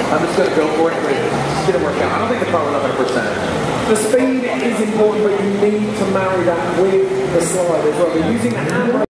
I'm just going to go for it, but it just didn't work out. I don't think the car was 100%. The speed is important, but you need to marry that with the slide as well. But using the handbrake